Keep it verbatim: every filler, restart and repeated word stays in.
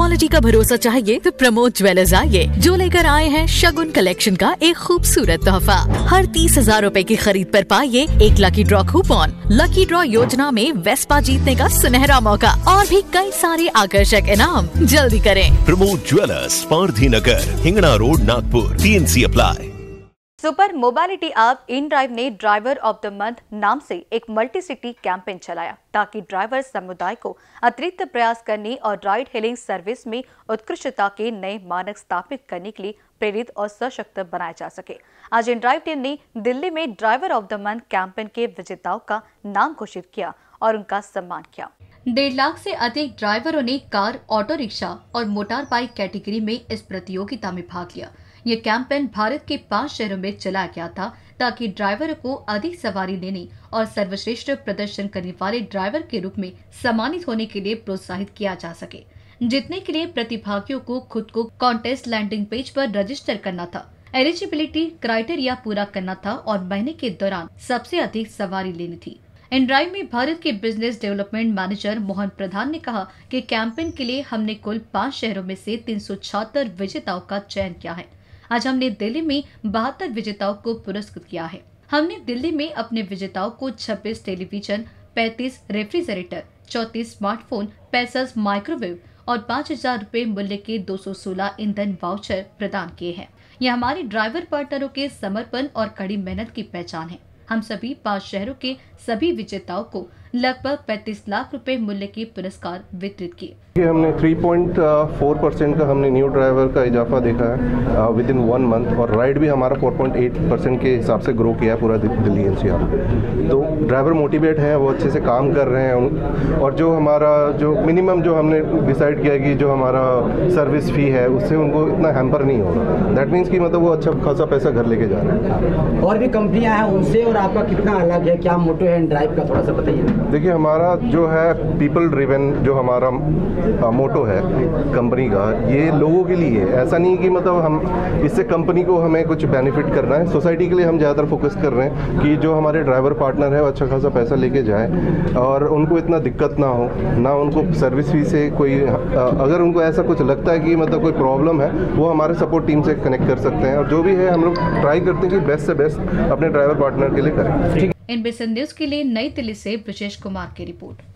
Quality का भरोसा चाहिए तो प्रमोद ज्वेलर्स आइए, जो लेकर आए हैं शगुन कलेक्शन का एक खूबसूरत तोहफा। हर तीस हजार रूपए की खरीद पर पाइए एक lucky draw coupon. Lucky draw योजना में वेस्पा जीतने का सुनहरा मौका और भी कई सारे आकर्षक इनाम। जल्दी करें। Pramod jewellers, Pardhi Nagar, Hingna road, Nagpur. T N C apply. Super mobility app inDrive ने ड्राइवर ऑफ द मंथ नाम से एक मल्टी सिटी कैंपेन चलाया ताकि ड्राइवर समुदाय को अतिरिक्त प्रयास करने और राइड हेलिंग सर्विस में उत्कृष्टता के नए मानक स्थापित करने के लिए प्रेरित और सशक्त बनाया जा सके। आज इन ड्राइव टीम ने दिल्ली में driver of the month campaign के विजेताओं का नाम घोषित किया और उनका सम्मान किया। डेढ़ लाख से अधिक ड्राइवरों ने कार, ऑटो रिक्शा और मोटर बाइक कैटेगरी में इस प्रतियोगिता में भाग लिया। ये कैंपेन भारत के पांच शहरों में चलाया गया था ताकि ड्राइवरों को अधिक सवारी लेने और सर्वश्रेष्ठ प्रदर्शन करने वाले ड्राइवर के रूप में सम्मानित होने के लिए प्रोत्साहित किया जा सके। जीतने के लिए प्रतिभागियों को खुद को कॉन्टेस्ट लैंडिंग पेज पर रजिस्टर करना था, एलिजिबिलिटी क्राइटेरिया पूरा करना था और महीने के दौरान सबसे अधिक सवारी लेनी थी। इन ड्राइव में भारत के business development manager Mohan Pradhan ने कहा कि कैंपेन के लिए हमने कुल पाँच शहरों में से तीन सौ छिहत्तर विजेताओं का चयन किया है। आज हमने दिल्ली में बहत्तर विजेताओं को पुरस्कृत किया है। हमने दिल्ली में अपने विजेताओं को छब्बीस टेलीविजन, पैंतीस रेफ्रिजरेटर, चौंतीस स्मार्टफोन, पैंसठ माइक्रोवेव और पाँच हजार रूपए मूल्य के दो सौ सोलह ईंधन वाउचर प्रदान किए हैं। यह हमारे ड्राइवर पार्टनरों के समर्पण और कड़ी मेहनत की पहचान है। हम सभी पाँच शहरों के सभी विजेताओं को लगभग पैंतीस लाख रुपए मूल्य के पुरस्कार वितरित किए। हमने तीन पॉइंट चार परसेंट का हमने न्यू ड्राइवर का इजाफा देखा है विद इन वन मंथ, और राइड भी हमारा चार पॉइंट आठ परसेंट के हिसाब से ग्रो किया है पूरा दिल्ली एनसीआर। तो ड्राइवर मोटिवेट हैं, वो अच्छे से काम कर रहे हैं, और जो हमारा जो मिनिमम जो हमने डिसाइड किया कि जो हमारा सर्विस फी है उससे उनको इतना हैम्पर नहीं होगा। दैट मीन्स कि मतलब वो अच्छा खासा पैसा घर लेके जा रहे हैं। और भी कंपनियां हैं, उनसे और आपका कितना अलग है, क्या मोटो है इन ड्राइव का, थोड़ा सा बताइए। देखिए, हमारा जो है पीपल ड्रिवन जो हमारा आ, मोटो है कंपनी का, ये लोगों के लिए है। ऐसा नहीं कि मतलब हम इससे कंपनी को हमें कुछ बेनिफिट करना है, सोसाइटी के लिए हम ज़्यादातर फोकस कर रहे हैं कि जो हमारे ड्राइवर पार्टनर है वो अच्छा खासा पैसा लेके जाए और उनको इतना दिक्कत ना हो, ना उनको सर्विस फी से कोई, अगर उनको ऐसा कुछ लगता है कि मतलब कोई प्रॉब्लम है, वो हमारे सपोर्ट टीम से कनेक्ट कर सकते हैं। और जो भी है हम लोग ट्राई करते हैं कि बेस्ट से बेस्ट अपने ड्राइवर पार्टनर के लिए करें। इन बिसन न्यूज के लिए नई दिल्ली से ब्रजेश कुमार की रिपोर्ट।